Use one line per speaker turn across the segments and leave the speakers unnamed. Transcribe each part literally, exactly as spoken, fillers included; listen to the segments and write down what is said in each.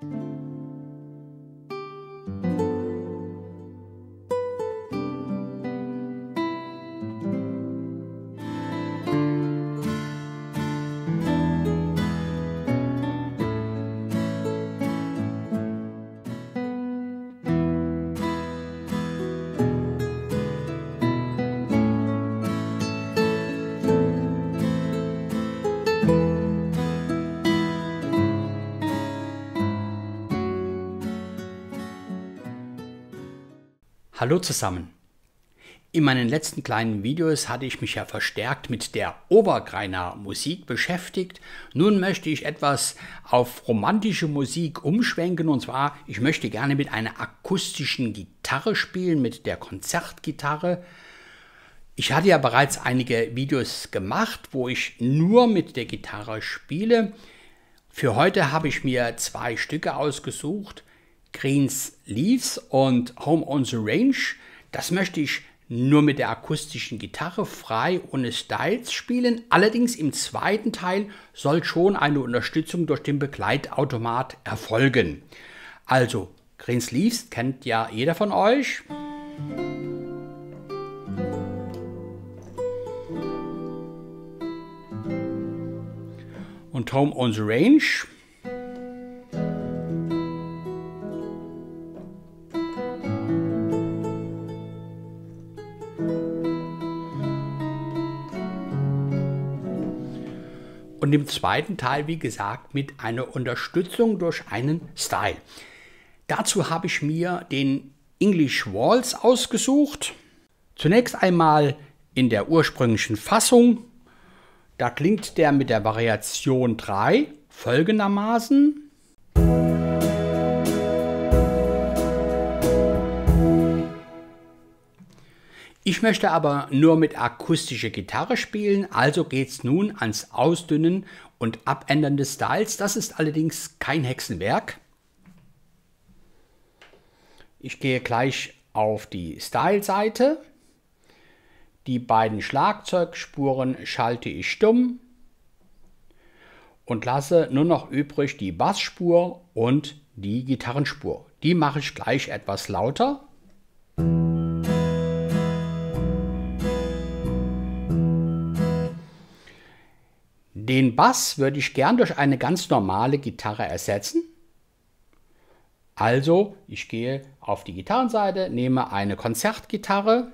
Hallo zusammen! In meinen letzten kleinen Videos hatte ich mich ja verstärkt mit der Obergreiner Musik beschäftigt. Nun möchte ich etwas auf romantische Musik umschwenken, und zwar, ich möchte gerne mit einer akustischen Gitarre spielen, mit der Konzertgitarre. Ich hatte ja bereits einige Videos gemacht, wo ich nur mit der Gitarre spiele. Für heute habe ich mir zwei Stücke ausgesucht. Greensleeves und Home on the Range. Das möchte ich nur mit der akustischen Gitarre frei ohne Styles spielen. Allerdings im zweiten Teil soll schon eine Unterstützung durch den Begleitautomat erfolgen. Also Greensleeves kennt ja jeder von euch. Und Home on the Range. Und im zweiten Teil, wie gesagt, mit einer Unterstützung durch einen Style. Dazu habe ich mir den English Waltz ausgesucht. Zunächst einmal in der ursprünglichen Fassung. Da klingt der mit der Variation drei folgendermaßen. Ich möchte aber nur mit akustischer Gitarre spielen, also geht es nun ans Ausdünnen und Abändern des Styles. Das ist allerdings kein Hexenwerk. Ich gehe gleich auf die Style-Seite. Die beiden Schlagzeugspuren schalte ich stumm und lasse nur noch übrig die Bassspur und die Gitarrenspur. Die mache ich gleich etwas lauter. Den Bass würde ich gern durch eine ganz normale Gitarre ersetzen. Also, ich gehe auf die Gitarrenseite, nehme eine Konzertgitarre.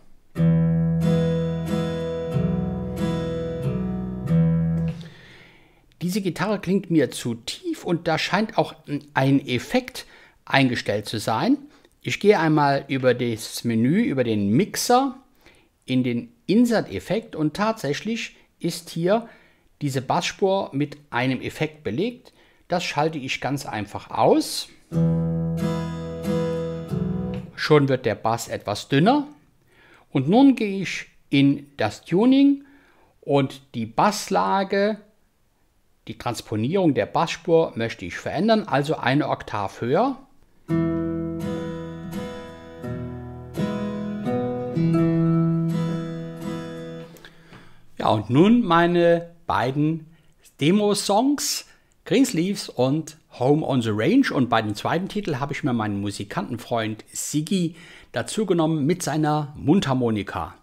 Diese Gitarre klingt mir zu tief und da scheint auch ein Effekt eingestellt zu sein. Ich gehe einmal über das Menü, über den Mixer in den Insert-Effekt und tatsächlich ist hier diese Bassspur mit einem Effekt belegt. Das schalte ich ganz einfach aus. Schon wird der Bass etwas dünner. Und nun gehe ich in das Tuning und die Basslage, die Transponierung der Bassspur möchte ich verändern, also eine Oktav höher. Ja, und nun meine beiden Demo-Songs, Greensleeves und Home on the Range. Und bei dem zweiten Titel habe ich mir meinen Musikantenfreund Siggi dazu genommen mit seiner Mundharmonika.